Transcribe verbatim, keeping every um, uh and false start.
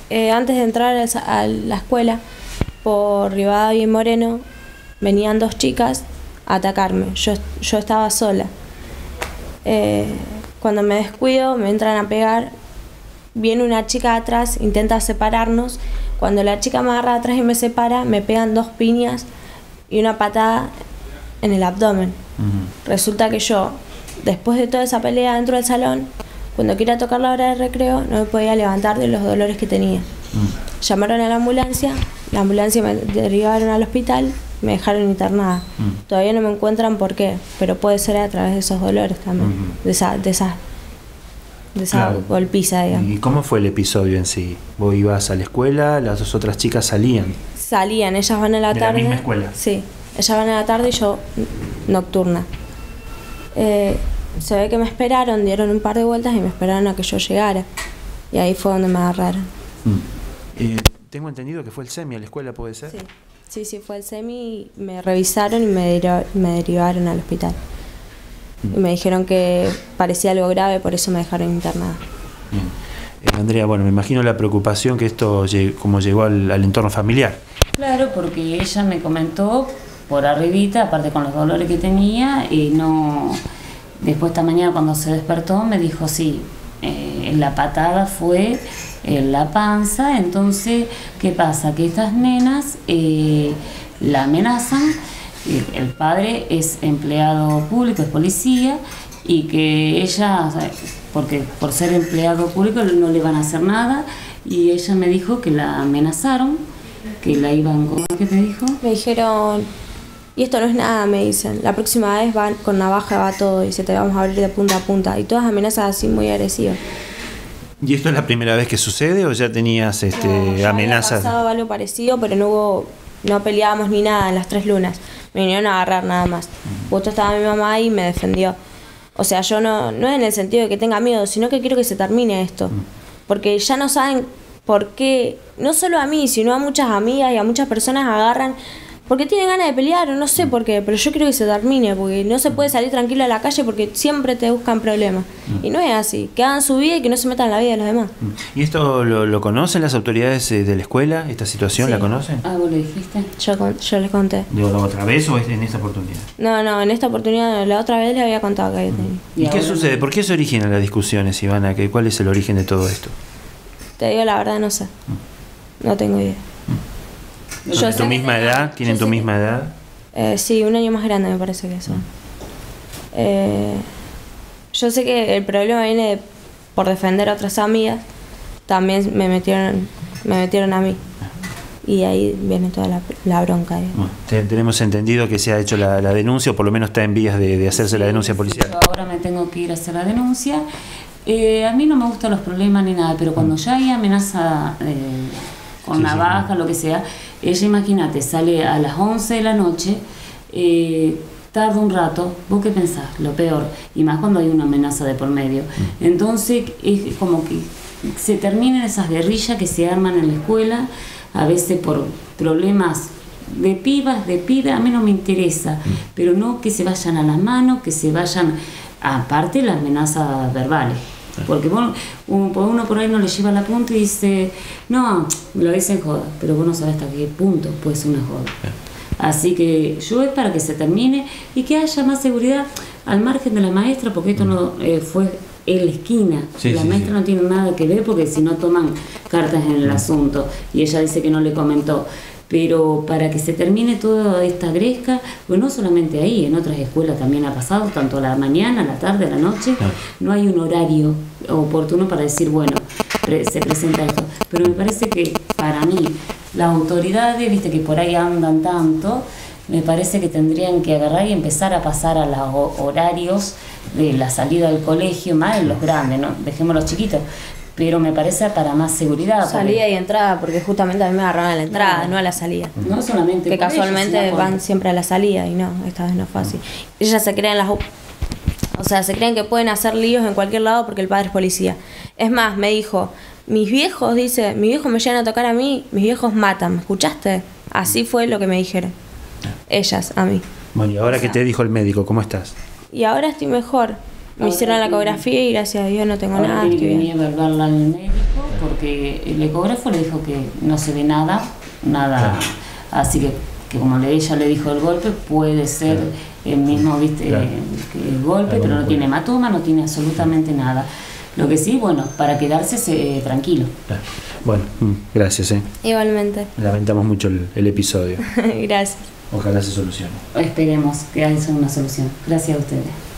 eh, antes de entrar a la escuela, por Rivadavia y Moreno, venían dos chicas a atacarme. Yo, yo estaba sola. Eh, cuando me descuido, me entran a pegar. Viene una chica atrás, intenta separarnos. Cuando la chica me agarra atrás y me separa, me pegan dos piñas y una patada en el abdomen. Uh-huh. Resulta que yo, después de toda esa pelea dentro del salón, cuando quería tocar la hora de recreo, no me podía levantar de los dolores que tenía. Uh-huh. Llamaron a la ambulancia, la ambulancia me derivaron al hospital, me dejaron internada. Uh-huh. Todavía no me encuentran por qué, pero puede ser a través de esos dolores también, uh-huh. de esa, de esa, de esa claro. golpiza, digamos. ¿Y cómo fue el episodio en sí? ¿Vos ibas a la escuela, las dos otras chicas salían? Salían, ellas van a la ¿De tarde. ¿De la misma escuela? Sí, ellas van a la tarde y yo nocturna. Eh, se ve que me esperaron, dieron un par de vueltas y me esperaron a que yo llegara. Y ahí fue donde me agarraron. Mm. Eh, tengo entendido que fue el SEMI a la escuela, ¿puede ser? Sí, sí, sí fue el SEMI, me revisaron y me, deriv me derivaron al hospital. Mm. Y me dijeron que parecía algo grave, por eso me dejaron internada. Bien. Eh, Andrea, bueno, me imagino la preocupación que esto como llegó al, al entorno familiar. Claro, porque ella me comentó por arribita, aparte con los dolores que tenía, y no... Después esta mañana cuando se despertó me dijo, sí, eh, la patada fue en la panza. Entonces, ¿qué pasa? Que estas nenas eh, la amenazan, eh, el padre es empleado público, es policía, y que ella, o sea, porque por ser empleado público no le van a hacer nada, y ella me dijo que la amenazaron, que la iban, ¿cómo que te dijo? Me dijeron... Y esto no es nada, me dicen. La próxima vez van con navaja, va todo, y se te vamos a abrir de punta a punta. Y todas amenazas así muy agresivas. ¿Y esto es la primera vez que sucede o ya tenías este, no, ya amenazas? había pasado algo parecido, pero no hubo, no peleábamos ni nada en las tres lunas. Me vinieron a agarrar nada más. Uh-huh. Justo estaba mi mamá ahí y me defendió. O sea, yo no, no es en el sentido de que tenga miedo, sino que quiero que se termine esto. Uh-huh. Porque ya no saben por qué, no solo a mí, sino a muchas amigas y a muchas personas agarran... Porque tienen ganas de pelear, o no sé por qué, pero yo quiero que se termine, porque no se puede salir tranquilo a la calle porque siempre te buscan problemas. Mm. Y no es así, que hagan su vida y que no se metan en la vida de los demás. ¿Y esto lo, lo conocen las autoridades de la escuela? ¿Esta situación sí. la conocen? Ah, ¿vos le dijiste? Yo, yo les conté. ¿De otra vez o en esta oportunidad? No, no, en esta oportunidad, la otra vez les había contado que había tenido. ¿Y, ¿Y qué sucede? ¿Por qué se originan las discusiones, Ivana? ¿Cuál es el origen de todo esto? Te digo la verdad, no sé. No tengo idea. ¿Tienen tu misma edad? ¿Tienen tu misma edad? Eh, sí, un año más grande me parece que eso. Eh, yo sé que el problema viene de, por defender a otras amigas. También me metieron, me metieron a mí. Y ahí viene toda la, la bronca. Bueno, te, tenemos entendido que se ha hecho la, la denuncia, o por lo menos está en vías de, de hacerse sí, la denuncia policial. Yo ahora me tengo que ir a hacer la denuncia. Eh, a mí no me gustan los problemas ni nada, pero cuando ya hay amenaza eh, con sí, navaja, sí. lo que sea, ella, imagínate, sale a las once de la noche, eh, tarda un rato, ¿vos qué pensás? Lo peor, y más cuando hay una amenaza de por medio. Entonces es como que se terminan esas guerrillas que se arman en la escuela, a veces por problemas de pibas, de pibas, a mí no me interesa, pero no que se vayan a las manos, que se vayan, aparte las amenazas verbales. Porque bueno, uno por ahí no le lleva la punta y dice, no, me lo dicen joda, pero vos no sabés hasta qué punto puede ser una joda. Así que yo es para que se termine y que haya más seguridad al margen de la maestra, porque esto no eh, fue en la esquina. Sí, la sí, maestra sí. no tiene nada que ver porque si no toman cartas en el asunto y ella dice que no le comentó. Pero para que se termine toda esta gresca, pues no solamente ahí, en otras escuelas también ha pasado, tanto a la mañana, a la tarde, a la noche, no, no hay un horario oportuno para decir, bueno, pre se presenta esto. Pero me parece que para mí, las autoridades, viste que por ahí andan tanto, me parece que tendrían que agarrar y empezar a pasar a los horarios de la salida del colegio, más en los grandes, ¿no? Dejemos los chiquitos. Pero me parece para más seguridad. Salida y entrada, porque justamente a mí me agarraron a la entrada, no, no a la salida. No solamente que casualmente ellos, van por... siempre a la salida y no, esta vez no fue así. Ellas se creen las, o sea, se creen que pueden hacer líos en cualquier lado porque el padre es policía. Es más, me dijo, mis viejos, dice, mis viejos me llegan a tocar a mí, mis viejos matan, ¿me escuchaste? Así fue lo que me dijeron. Ellas, a mí. Bueno, ¿y ahora o sea, qué te dijo el médico? ¿Cómo estás? Y ahora estoy mejor. Me hicieron la ecografía y gracias a Dios no tengo ahora nada. Tiene que venir a verla al médico porque el ecógrafo le dijo que no se ve nada, nada, Claro. así que, que como le, ella le dijo el golpe, puede ser Claro. el mismo, viste, Claro. el, el golpe, Claro, pero no bueno. tiene hematoma, no tiene absolutamente nada. Lo que sí, bueno, para quedarse se- tranquilo. Claro. Bueno, mm, gracias. ¿eh? Igualmente. Lamentamos mucho el, el episodio. Gracias. Ojalá se solucione. Esperemos que haya una solución. Gracias a ustedes.